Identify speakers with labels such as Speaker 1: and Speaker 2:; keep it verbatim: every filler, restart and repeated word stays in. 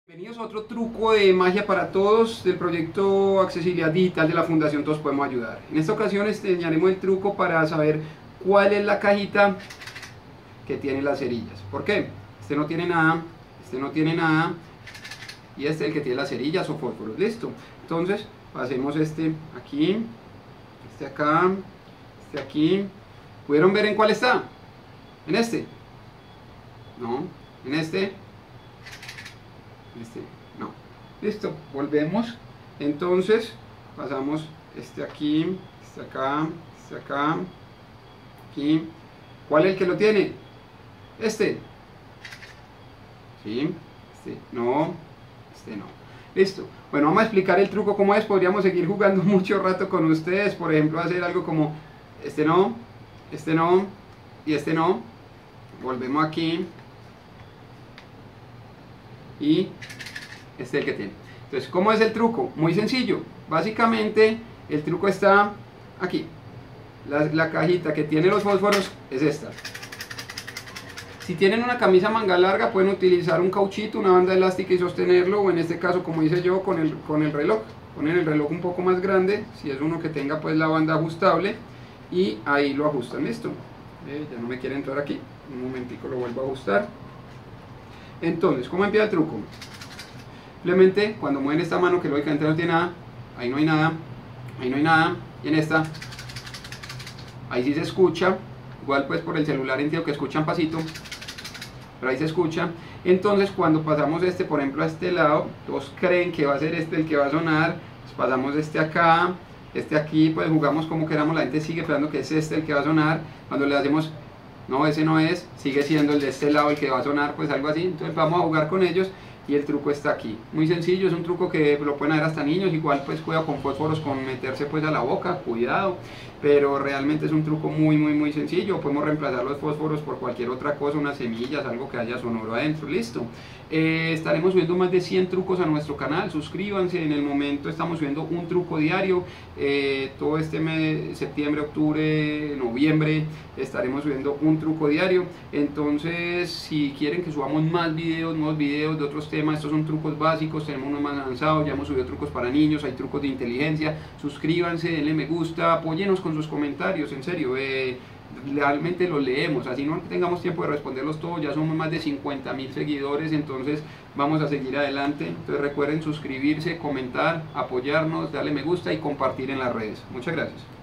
Speaker 1: Bienvenidos a otro truco de magia para todos del proyecto Accesibilidad Digital de la Fundación Todos Podemos Ayudar. En esta ocasión enseñaremos el truco para saber cuál es la cajita que tiene las cerillas. ¿Por qué? Este no tiene nada, este no tiene nada y este es el que tiene las cerillas o fósforos. Listo. Entonces pasemos este aquí, este acá, este aquí. ¿Pudieron ver en cuál está? ¿En este? No. ¿En este? Este, no. Listo, volvemos. Entonces pasamos este aquí, este acá, este acá, aquí. ¿Cuál es el que lo tiene? Este. Sí, este no, este no. Listo. Bueno, vamos a explicar el truco cómo es. Podríamos seguir jugando mucho rato con ustedes. Por ejemplo, hacer algo como este no, este no y este no. Volvemos aquí. Y este es el que tiene. Entonces, ¿cómo es el truco? Muy sencillo. Básicamente, el truco está aquí. La, la cajita que tiene los fósforos es esta. Si tienen una camisa manga larga, pueden utilizar un cauchito, una banda elástica y sostenerlo. O en este caso, como hice yo, con el, con el reloj. Ponen el reloj un poco más grande, si es uno que tenga pues la banda ajustable. Y ahí lo ajustan. Listo. Eh, ya no me quiere entrar aquí. Un momentico lo vuelvo a ajustar. Entonces, ¿cómo empieza el truco? Simplemente cuando mueven esta mano, que lógicamente no tiene nada, ahí no hay nada, ahí no hay nada, y en esta, ahí sí se escucha, igual pues por el celular entiendo que escuchan pasito, pero ahí se escucha. Entonces cuando pasamos este, por ejemplo, a este lado, todos creen que va a ser este el que va a sonar, pues pasamos este acá, este aquí, pues jugamos como queramos, la gente sigue pensando que es este el que va a sonar. Cuando le hacemos no, ese no es, sigue siendo el de este lado el que va a sonar, pues algo así. Entonces vamos a jugar con ellos y el truco está aquí. Muy sencillo, es un truco que lo pueden hacer hasta niños, igual pues cuidado con fósforos, con meterse pues a la boca, cuidado. Pero realmente es un truco muy muy muy sencillo, podemos reemplazar los fósforos por cualquier otra cosa, unas semillas, algo que haya sonoro adentro, listo. Eh, estaremos subiendo más de cien trucos a nuestro canal, suscríbanse, en el momento estamos subiendo un truco diario, eh, todo este mes, septiembre, octubre, noviembre, estaremos subiendo un truco diario. Entonces si quieren que subamos más videos, nuevos videos de otros temas, estos son trucos básicos, tenemos unos más avanzados, ya hemos subido trucos para niños, hay trucos de inteligencia, suscríbanse, denle me gusta, apóyenos con sus comentarios, en serio, eh, realmente los leemos, así no tengamos tiempo de responderlos todos, ya somos más de cincuenta mil seguidores, entonces vamos a seguir adelante. Entonces recuerden suscribirse, comentar, apoyarnos, darle me gusta y compartir en las redes. Muchas gracias.